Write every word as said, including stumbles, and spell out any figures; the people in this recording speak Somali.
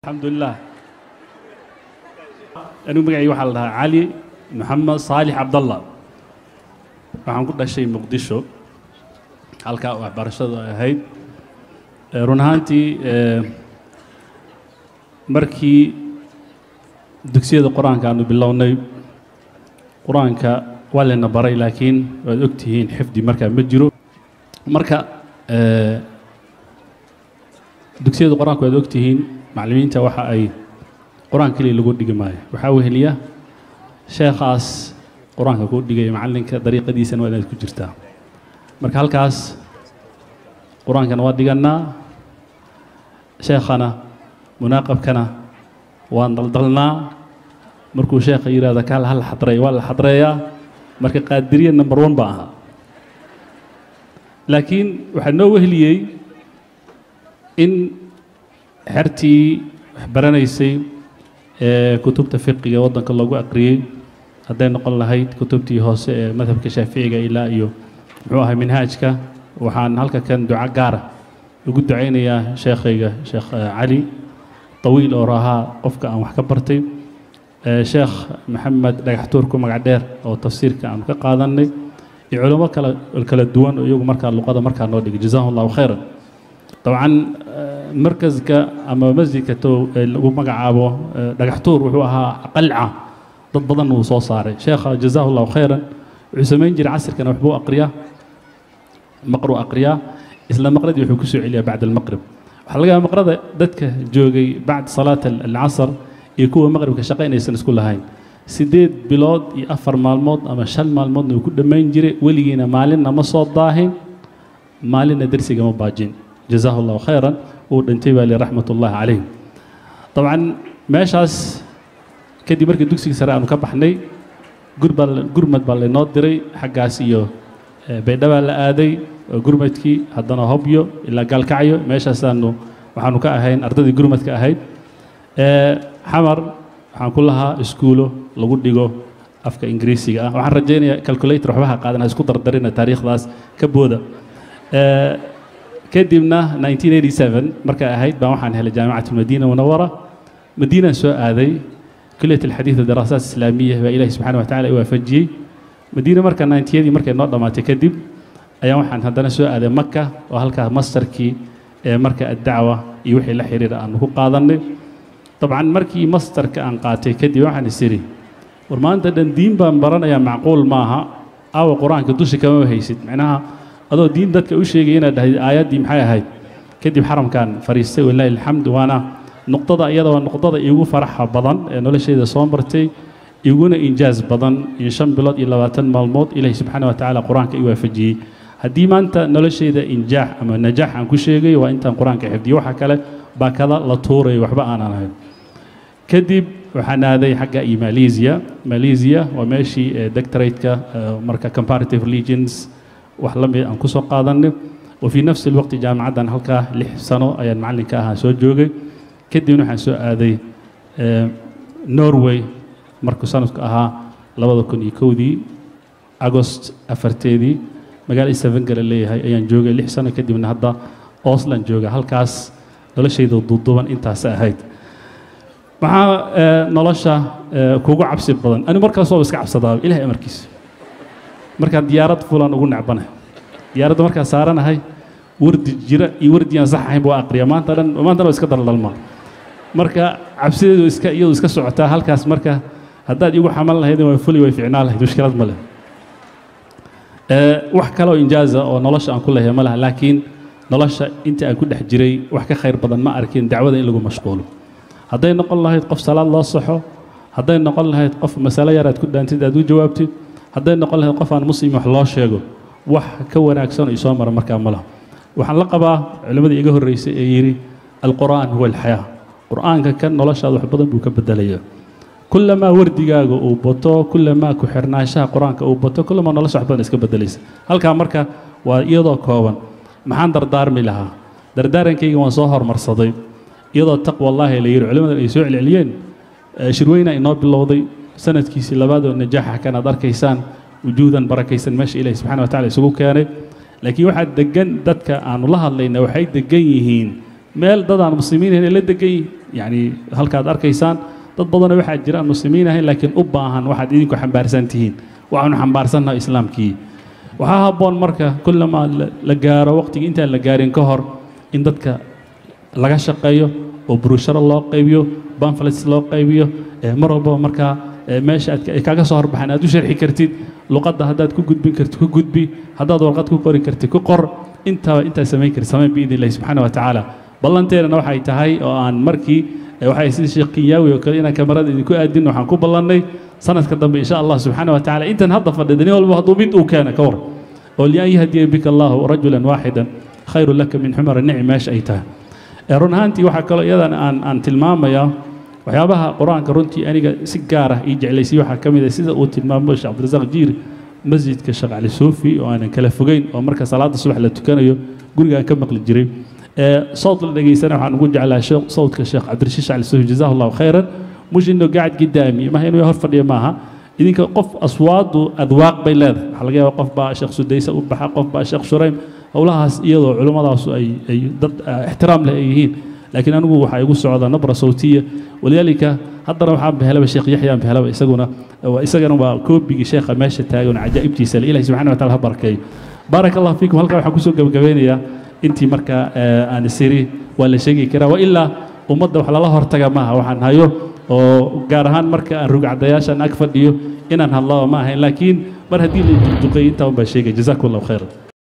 الحمد لله. أنا مقعي واحد علي محمد صالح عبد الله. waxaan ku dhashay Muqdisho halka waxbarashada ahayd run ahaantii markii dugsiyada quraanka aanu bilownay quraanka waa la baray laakiin waad ogtihiin xifdi marka ma jiro marka dugsiyada quraanka waad ogtihiin macallimiinta waxa ay quraan kaliya lagu dhigi maayo waxa weheliya sheekhaas quraanka ku dhigay macallinka dariiqadiisana waa inaad ku jirtaa marka halkaas quraankan waa dhiganaa sheekhana munaaqabkana waan daldalnaa markuu sheekha yiraahdo kaal hal xadray waa la xadreeyaa marka qaadiriya number one baa ahaa laakiin waxa noo wehliyay in xertii waxbaranaysay ee kutubta fiqiga wadanka lagu aqriyay hadday noqon lahayd kutubtii hoose ee madhabka shaafiiciga ilaa iyo muxuu ahaa minhaajka waxaan halka kan duca gaara ugu ducaynayaa sheekhayga sheekh cali طويل oo rahaa qofka aan wax ka bartay sheekh maxamed dhagaxtuur ku magac dheer oo tafsiirka aan ka qaadanay iyo culimo kala kala duwan oo iyagu markaa luqada markaa noo dhigay jazaahullahu khayran طبعا markaska ama masjidka lagu magacaabo dhagaxtuur wuxuu ahaa qalca dad badan uu soo saaray sheekha jazaahullahu khayran wuxuu sameyn jiray casirkana wuxuu aqriyaa maqru aqriyaa isla maqradii wuxuu ku soo celiyaa bacda al-maqrib waxa laga maqrada dadka joogay bacd salaat al-asr iyo kuwa maqribka shaqeynaysan isku lahayn sideed bilood iyo afar maalmood ama shan maalmood uu ku dhameyn jiray waligiina maalinna ma soo daahin maalinna darsiga ma baajin jazaahullahu khayran uu dhintay wali rahmatullahi alayhi طبعا meeshaas kadib markii dugsiga sare aanu ka baxnay gurbal gurmad baa la noo diray xaggaas iyo baydhaba la aaday gurmadkii haddana hobyo ilaa gaalkacyo meeshaasaanu waxaanu ka ahayn ardadii gurmadka ahayd xamar waxaan ku lahaa iskuulo lagu dhigo afka ingiriisiga ah waxaan rajaynayaa calculator waxba ha qaadan ha isku dardarina taariikhdaas ka booda kadibna nineteen eighty-seven markay ahayd baan waxaan helay jaamacatu madiina munawara madiina soo aaday كلية الحديث والدراسات الإسلامية وإلهي سبحانه وتعالى وافجي مدينة مركز ناينتي دي مركز نوع ما تكذب أيام وحن هذا سؤال هذا مكة وهلك مصر كي مركز الدعوة يوحي لحرير أنه قاضني طبعا مركي مصر كأن قاتي كذب وحن السري ورما أنت دين بمبرنا يا معقول معها أو قرآن كدوش كمان هيسد معناها هذا دين ذاتك وش يجينا ده آيات دي محيا هاي كذب حرم كان فريستي والله الحمد وأنا نقطة أيضا والنقطة يجو فرحها بدن إنه ليش إذا صامرتي يجونا إنجاز بدن يشم بلاد إلى وطن مالموت إلهي سبحانه وتعالى قرآن كيوافجي هدي ما أنت نلش إذا إنجاح أما نجاح عن كل شيء وأنت قرآن كحفظي وحكلا بكذا لطوري وحبا أنا هاي كذب وحنا هذا حاجة إيه ماليزيا ماليزيا وماشي دكتوريت كا مركز comparative religions وحلمي أنكسو قاضني وفي نفس الوقت جامعة هلكا لحسنو أي المعلم كاها سو جوجي kadibna waxaan soo aaday Norway markuu sanadku ahaa labada kun iyo kowdii August afarteedii magaalo Stavanger leeyahay ayaan joogay lix sano kadibna hadda Oslo jooga halkaas noloshayda duuduuban intaas ahayd waxa nolosha kugu cabsi badan ani markaas oo iska cabsadaa ilaahay amarkiisa marka diyaarad fulan ugu nacbanahay diyaaradda marka saaranahay wardi jira iyo wardi aan sax ahayn baa aqriya maanta dhan maanta iska daldalma marka cabsideedu iska iyadu iska socotaa halkaas marka haddaad igu xamal lahayd way fuli way fiicnaa lahayd mushkilad ma leh ee wax kale oo injaaza oo nolosha aan ku leeyahay ma laha laakiin nolosha inta aan ku dhex jiray wax ka khayr badan ma arkin dacwada in lagu mashquulo hadday noqon lahayd qof salaad loo saxo hadday noqon lahayd qof mas'ala yar aad ku dhaantid aad u jawaabtid hadday noqon lahayd qof aan muslim wax loo sheego wax ka wanaagsan oo soo mara marka ma laha waxaan la qabaa culimada iga horeysay ee yiri القرآن هو الحياة قرآن كان نلاش هذا حبضن بوك بدلية كلما ورديجاجو أو بطو كلما كحرناشها قرآن كأو بطو كلما نلاش حبضن إسك بدليس هل كان مركا ويضا كوان محن دردار ملها دردارن كي يوان صهر مرصدي يضا تقوى الله اللي يرى علماء يسوع العليين شروينا إنه بالله سنة كيس لبعض النجاح كان دار كيسان وجودا بركيسان ماشي إليه سبحانه وتعالى يسوق كانه لكن واحد دجن دتك عن الله اللي إنه واحد دجيهين مال ضد عن المسلمين هنا اللي دجي يعني halka aad arkaysaan dad badan waxa jiraan muslimiin ahayn laakiin u baahan waxaad idinku xambaarsan tihiin waxaanu xambaarsannahay islaamkii waxa haboon marka kullama la gaaro waqtiga inta la gaarin ka hor in dadka laga shaqeeyo oo brusharo loo qaybiyo pamphlets loo qaybiyo mar walba marka meesha aad kaga soo horbaxan aad u sharxi kartid luqadda hadaad ku gudbin kartid ku gudbi hadaad warqad ku qori kartid ku qor inta inta sameyn kartid sameyn bi idin subhanahu wa ta'ala ballanteena waxay tahay oo aan markii waxay sidii sheekh Kiyawi oo kale ina kamarada idinku aadin waxaan ku ballanay sanadka dambe insha Allah subhanahu wa ta'ala intan hadda fadhidani walba haduu mid uu keena ka war oo li yahdi bika Allah rajulan wahidan khayru lak min humar an-ni'am ash ayta run ahaantii waxa kale iyadana aan aan tilmaamaya waxyaabaha quraanka runtii aniga si gaar ah ii jeclaysiin waxa kamid ah sida uu tilmaamo Sheekh Abdirasaaq Jiir masjidka Sheekh Ali Suufi oo aan kala fogeyn oo marka salaada subax la tukanayo guriga ka maqli jiray ee صوت la dhageysana waxaan ugu jeclaa صوتka Sheekh Abdirashiid Ali Suufi jazaahullahu khayran mush inuu gaad gidaami ma inuu hor fadhiyo maaha idinka qof aswaadu adwaaq bay leedahay waxa laga yaabaa qof baa Sheekh Sudaysa u baxa qof baa Sheekh Shuraym howlahaas iyadoo culimadaas ay ay dad ixtiraam leh yihiin laakiin anigu waxa igu socda nabra sawtiya waliyalika haddana waxaan bahelaba Sheekh Yaxya bahelaba isaguna waa isagana waa koobigi sheekha meesha taagan ajaa'ibtiisa Ilaahay subhanahu wa ta'ala ha barakeeyo barakallahu fiikum halka waxa ku soo gabagabeynaya intii marka aan siri wala sheegi kara wa illa ummadda wax la hortaga maaha waxaan hayo oo gaar ahaan marka aan rugcadayaashan ag fadhiyo inaan hadlo ma ahayn laakiin mar hadii la duqay inta baa sheegay jazakallahu khayran